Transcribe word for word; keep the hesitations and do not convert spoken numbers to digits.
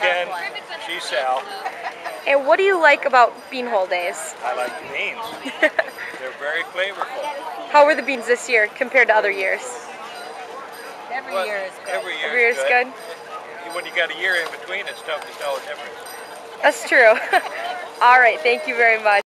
Ken, she's Sal. And what do you like about beanhole days? I like the beans. They're very flavorful. How were the beans this year compared to other years? Every Well, year is good. Every year Every year is is good. good? When you got a year in between, it's tough to tell the difference. That's true. All right, thank you very much.